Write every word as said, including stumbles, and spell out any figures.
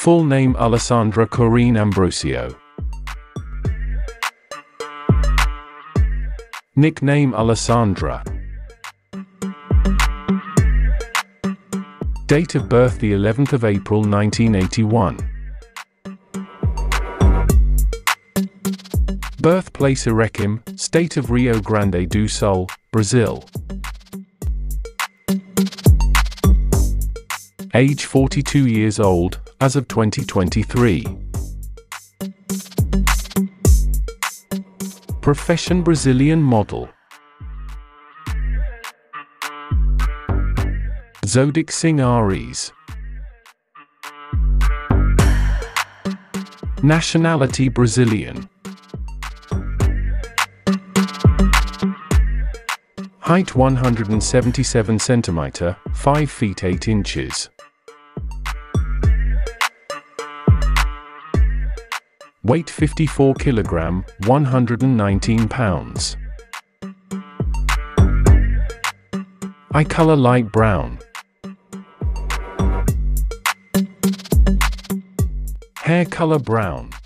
Full name Alessandra Ambrosio. Nickname Alessandra. Date of birth the eleventh of April nineteen eighty-one. Birthplace Arequim, State of Rio Grande do Sul, Brazil. Age forty-two years old, as of twenty twenty-three. Profession Brazilian model. Zodiac sign Aries. Nationality Brazilian. Height one hundred seventy-seven centimeters, five feet eight inches. Weight fifty-four kilograms, one hundred nineteen pounds. Eye color light brown. Hair color brown.